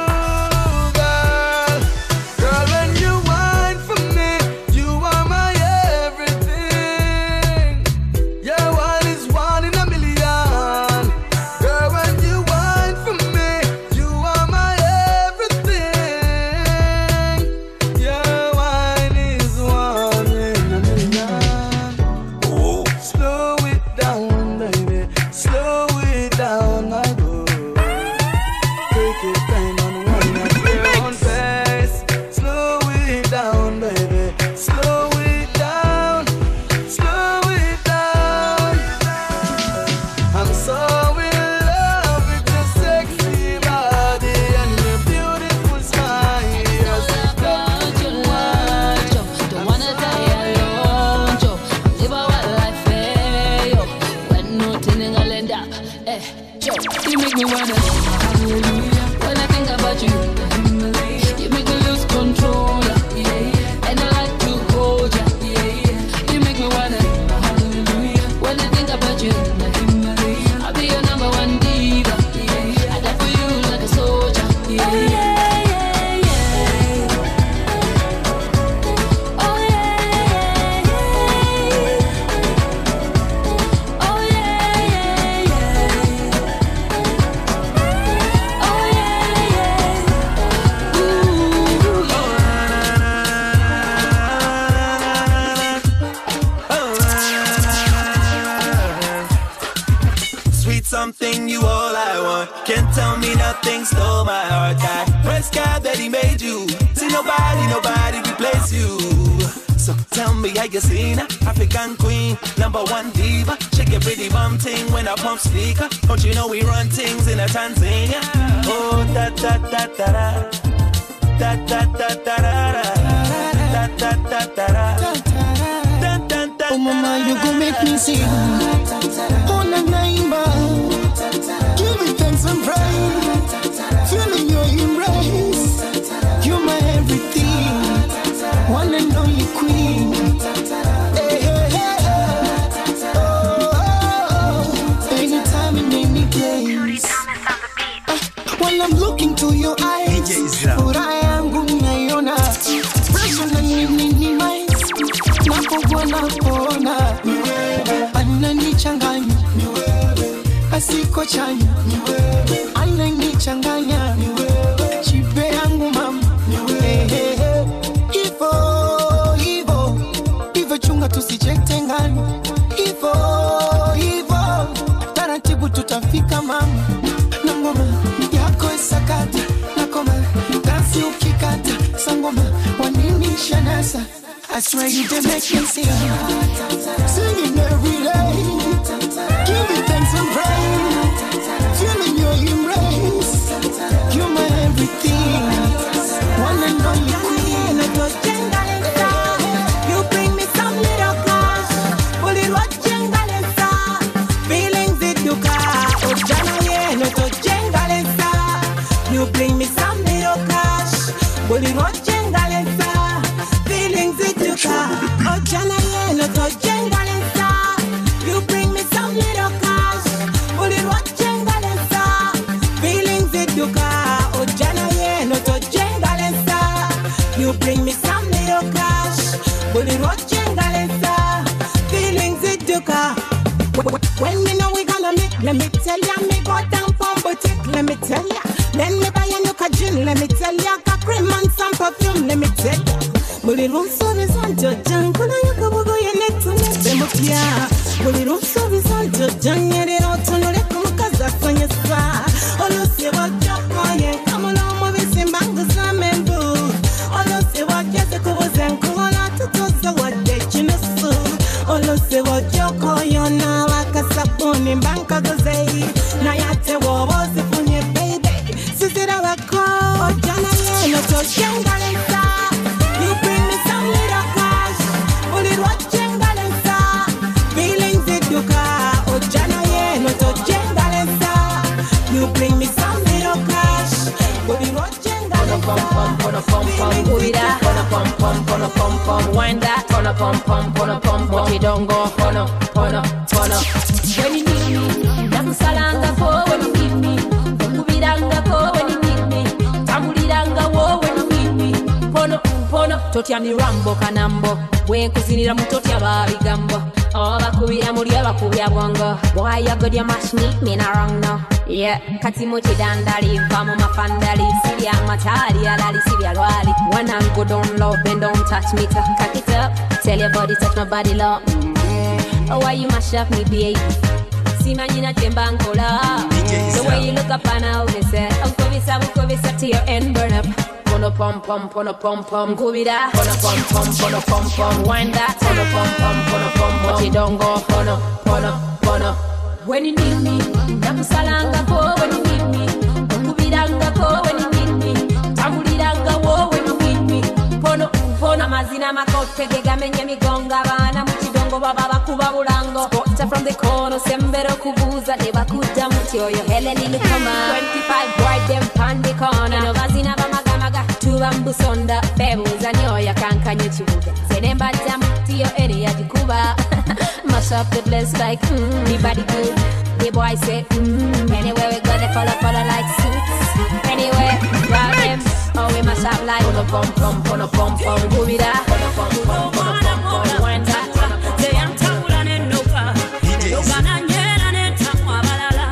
girl. Girl, when you whine for me, you are my something, you all I want. Can't tell me nothing, stole my heart. That press card that he made you. See nobody, nobody replace you. So tell me how you seen her, African queen, number one diva. Shake your pretty bum ting when I pump speaker. Don't you know we run things in a Tanzania? Oh da da da da da, da da da da da, da da da da da. Oh mama, you gon' make me sing. Oh na naima, give me thanks and praise. Feeling your embrace, you're my everything. One and only queen. Hey, hey, hey. Oh, oh, oh. Anytime and any place. Uh, while I'm looking to your eyes, furaha yangu naiona. Pressure na nini mais. Napokuwa napona. Ananichanganya. Asiko chanya. Ananichanganya. Chipe yangu mama. Hey, hey, hey. Ivo, Ivo, Ivo chunga tusijitengane. Ivo, Ivo, taratibu tutafika mama. Na ngoma yako isakata, na koma dansi ukikata. Sangoma wanini shanasa. I swear you did make me sing. Singing every day. Give me thanks and praise. Feeling your embrace. You're my everything. One and only queen. You bring me some little cash. Pull it watching Galensa. Feelings it you car. Oh Jana yeah, no to Jengalensa. You bring me some little cash. Pull it watching Galensa. Feelings it you car. Oh Jana yeah, no to Jengalensa. You bring me some little cash. Pull it watching Galensa. Feelings it you car. Oh Jana yeah, no to Jengalensa. You bring me some little cash. Bully watching Galensa. Feelings it took her. When me know we gonna meet, let me tell ya, me go down from boutique, let me tell ya. Then me buy a new gin, let me tell ya. Got cream and some perfume, let me tell ya. Bully room service on your junk, when I go go your neck to me, them up ya. Bully room service on your junk, yeah, they don't turn it come cause that's on your side. Oh, you see what you're going, come on, I'm moving some bangles, I'm in boo. Oh, you see what you're going, and come on, to do what they can do. Oh, you see what you're going, now I can stop on in Banka Gazay. Now you have to was it on your baby. Sister, I call Jana, yeah, no, to Jengalensa. You bring me some little cash. Pull it watching Galensa. Feelings it you car. Oh, Jana, yeah, no, to Jengalensa. You bring me some little cash. Pull it watching Galensa. Pon pom pom, pull it out. Pon pom pom, pom pom, wind that. Pon pom pom, pon pom pom. What you don't go, pono, pono, pono. When you need me, namu salanga po. When you need me, kubiranga po. When you need me, tamuliranga wo. When you need me, pono, pono. Totya mi rambo kanambo. When kuzinira mutotya babigambo. Oba kubira muri abakubya bwango. Why you got your mash meat me na wrong no. Yeah, kati mochi dandali, vamo mafandali, sivya matali, alali sivya lwali. When I go down low, bend don't touch me to cock it up. Tell your body touch my body low. Mm-hmm. Oh, why you mash up me baby? See man you not bankola. The way you look up and out, they say, Uncle Visa, Uncle Visa to your end burn up. Pono pom pom, pono pom pom, go with that. Pono pom pom, pono pom pom, wind that. Pono pom pom, pono pom pom. What you don't go, pono, pono, pono. When you need me, nakusalanga po. When you need me, kubiranga po. When you need me, tamuliranga wo. When you need me, pono pono mazina makote gegamenye migonga bana mukidongo baba bakuba bulango. Spota from the corner sembero kubuza ne bakuda mutyo yo Helen Lukama. twenty-five boy them pan the corner. No mazina bamagamaga tubambu sonda bebuza nyoya kankanye chibuga. Senemba jamti yo area dikuba. Mash up the place like mm, the body good. The boy say mm, anywhere we go they follow follow like suits. Anywhere grab them, oh we mash up like pono pom pom pono pom pom. Go with that pono pom pom pono pom pom. One that they am tabula ne noka. Noka na nyela ne tamwa balala.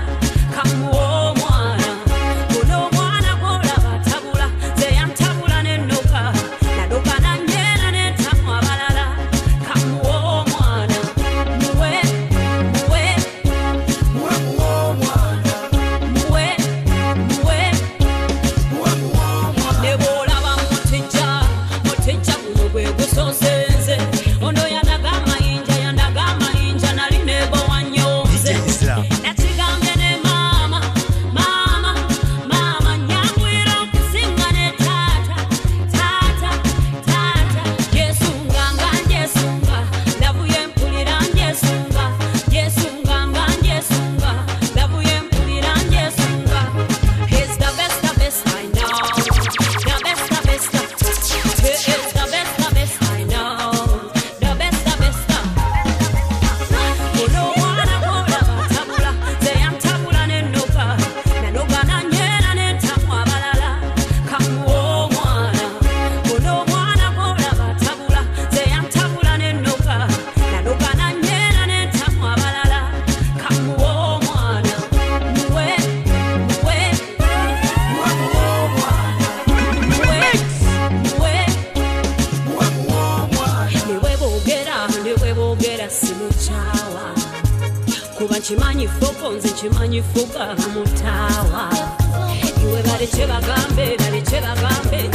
Kamu mwana, kuno mwana kola tabula. They am tabula ne noka. Na noka na nyela ne tamwa balala. Kamu mwana. Muwe, muwe, muwe, muwe, muwe. boogera simukyawa kuba nkimanyi foko nze nkimanyi foka mutawa iwe baleke bagambe baleke bagambe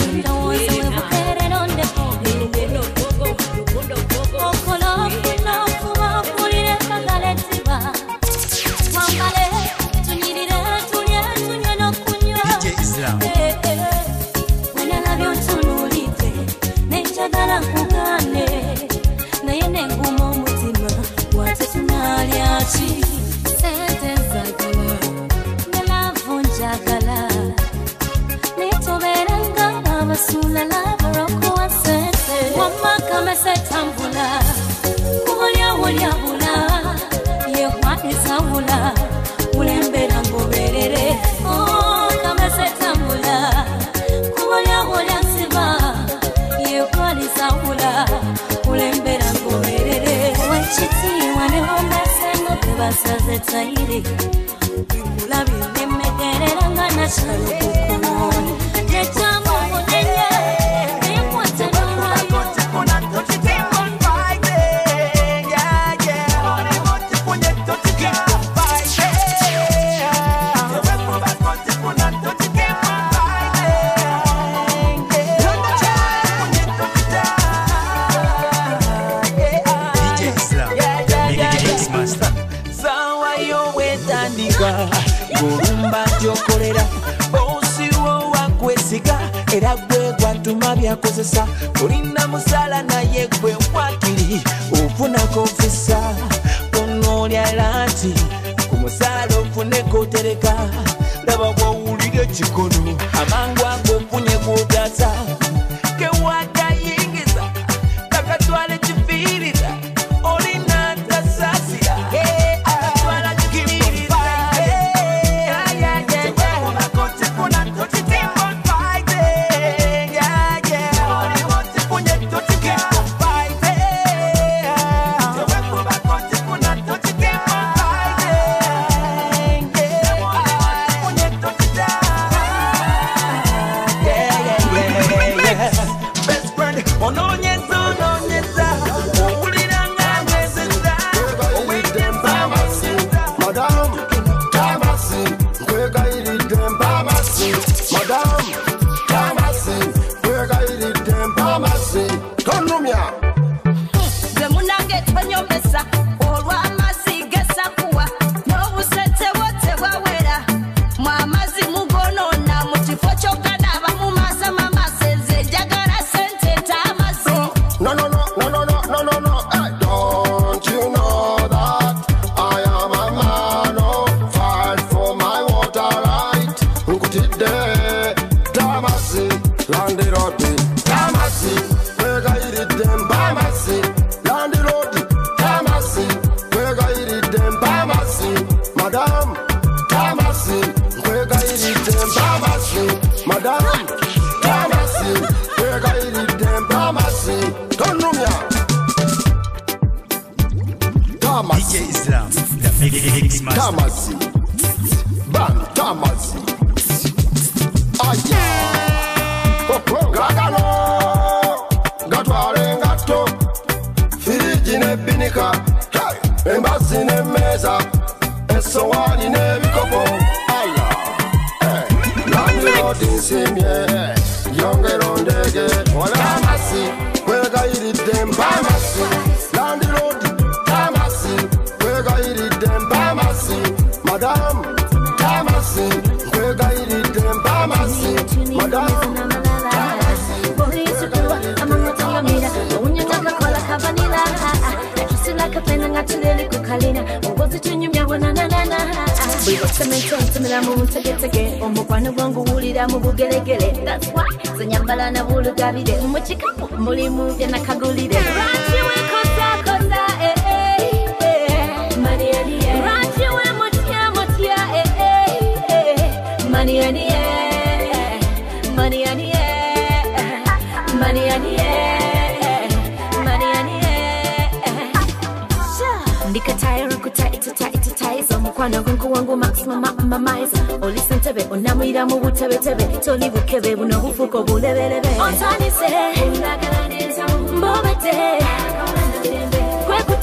Sula la baroko wa sente Wama kama setambula Kubolia wolia bula Yehwa isawula Ulembera ngoberere Oh kama setambula Kubolia wolia siba Yehwa isawula Ulembera ngoberere Wachiti wane honda seno Kebasa zetairi Bimula bimemedere Rangana chalo kukumoni Netambo Gurumba jokolera bosi wo wakwesiga era gwe gwatuma byakozesa olina musala naye gwe wakiri ofuna kofisa onolya lanti ku musala ofune kotereka laba wawulire kikono amangu ago ofunye gwotasa kewakayingiza takatwale kifiirira olina tasasira Tamasi Bam Tamasi Aya Gagano Gatware ngato Firiji ne binika Embasi ne meza Esowani ne bikopo Ala Landlord insimye Yongero ndege Tamasi Kwega iri dembamasi Landlord Tamasi Kwega iri dembamasi Madam Tamasi Kwega iri dembamasi Madam omukwano gwangu wulira mu bugeregere that's why zenyambala na bulugabire mu kikapu mulimu bye nakagulire lwaki wekosakosa eh eh maniani eh lwaki we mutya mutya eh eh maniani eh maniani eh maniani eh maniani eh ndikatayira kutaita itaita omukwano gwangu wangu maximum mamize olisentebe onamwira mu butebetebe toli bukebe buno bufuko bulebelebe onsanise mbobete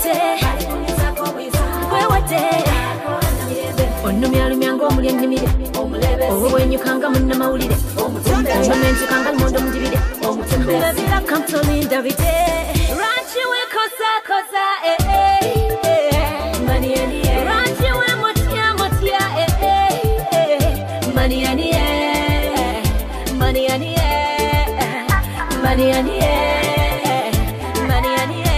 owenyukanga munnamawulire omutembeemenjukanga lumondo mudibire omutembeebira kamtolinda bite lwaki wekosakosa manianie lwaki we mutya mutya manianie manianie manianie manianie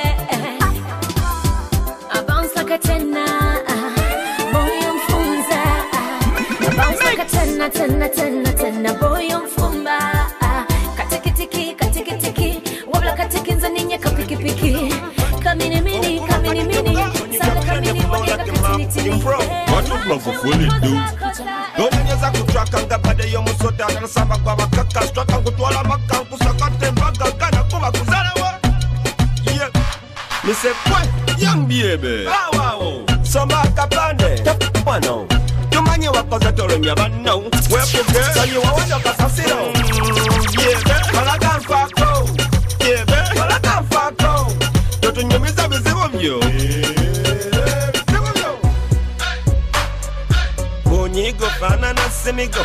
abounce like a tenor boy umfunza abounce like a tenor tenor tenor tenor boy umfumba katikitiki katikitiki wabla katikinza ninye kapikipiki kamini mini kamini mini sala kamini wanyaka katinitini What would love of will it do? Nonyeza kutrakanga bade yo musota nasaba kwa makaka straka kutwala makanku sakate mbaga kana kuba kuzalawa. Yeah. Me say boy, young baby. Wow wow. Soma kapande. Wano. Tumanye wakoza tolo myabano. We forget. So you wanna kasasiro. Yeah, baby. Malagan fako. Yeah, baby. Malagan fako. Toto nyumiza bizibu myo. Bonyigo fana na semigo.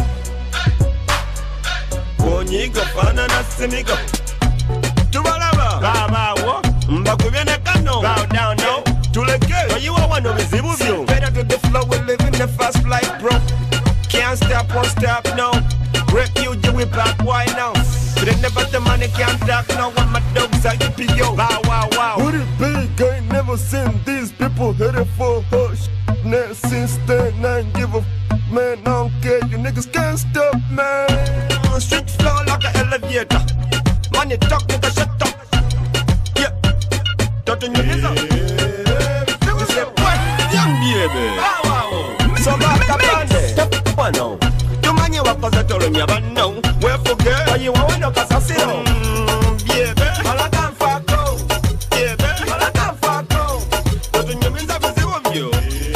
Bonyigo fana na semigo. Tubalaba. Baba wo. Mbakubyene kano. Bow down no. Tuleke. So you are one of the zibu view. Better to the flow, we live in the fast life, bro. Can't stop, won't stop, no. Refuge, we back, why now? But they never the money can't talk, no. When my dogs are you P O. Wow, wow, wow. Would it be? I ain't never seen these people headed for hush. Now since then, I ain't give a f- man, I don't care. You niggas can't stop, man. Street flow like an elevator. Money talk, nigga, shut up. Yeah. Don't you listen? You say, what? Young baby. Wow, wow. So back up on it. One now. You man, you walk as a told me about now. Where forget? Why you want to cause I see now? Yeah, baby. All I can fuck go. Yeah, baby. All I can fuck go. Don't you mean that was the you?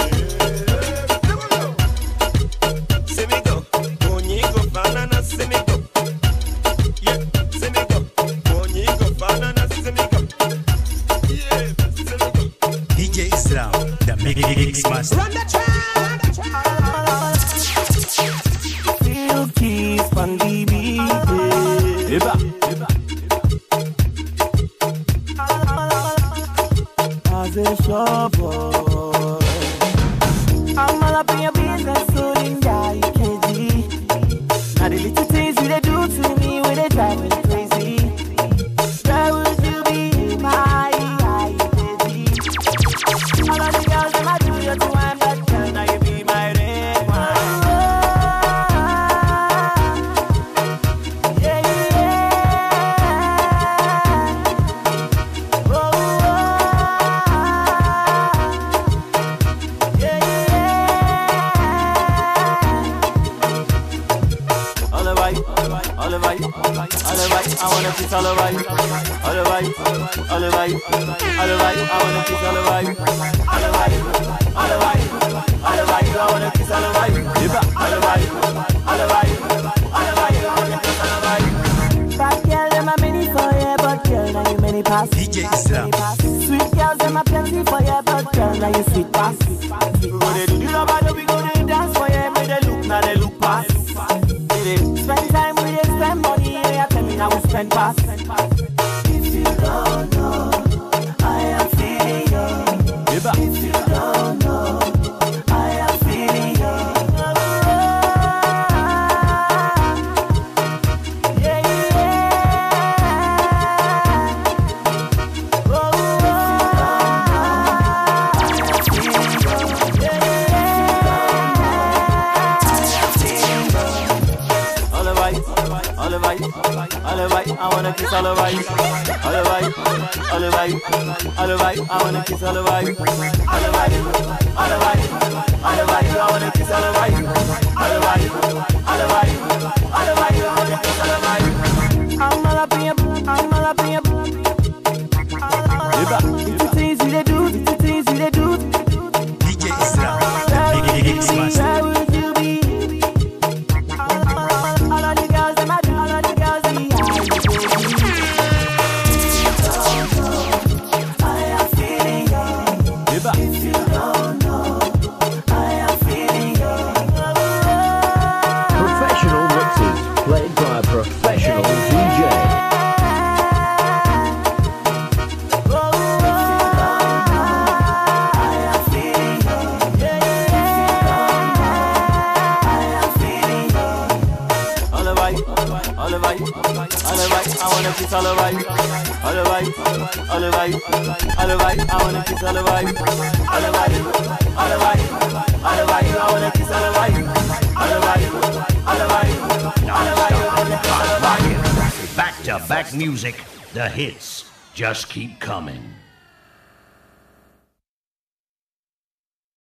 Mix Master. Run the track. Feel keys on the beat. Eba. As a shop boy, I'm all up in your business, so in die K G. Now the little things you they do to me, when they drive me crazy. Where would you be, my K G? All of the girls them I do you to one, but girl now you be my red wine. Yeah, yeah. Oh, oh. Yeah, yeah. All the right, all the right, all the right. I wanna kiss all the right, all the right, all the right, all the right. I wanna kiss all the right, all the right, all the right, all the right. I wanna kiss all the right, all the right, all the right, all the right. I wanna kiss all the right. Bad girl, them a many for you, but girl, now you many pass. D J Islam. Sweet girls, them a plenty for you, but girl, now you sweet pass. We go they do the bad, we go they dance for you, make they look, now they look pass. Spend time with you, spend money, yeah, tell me now we spend pass. If you don't know, I am feeling you. If you don't know, I am feeling you. Yeah, yeah. Oh, all the right, all the right, all the right. I wanna kiss all the right, all the right, all the right, all the right. I wanna kiss all the right, all the right, all the right, all the right. I wanna kiss all the right, all the right, all the right, all the right. I wanna kiss all the right. I'm all up in your, I'm all up in your. It's the things you they do, it's the things you they do. D J Islam. The Mix Master. Where would you be? All of the girls them a do, all of the girls them a do. I am feeling you. If you don't know, I am feeling you. all of right, all of right, all of right, all of right. I wanna kiss all of right, all of right, all of right, all of right. I wanna kiss all of right, all of right, all of right, all of right. Back to back music, the hits just keep coming.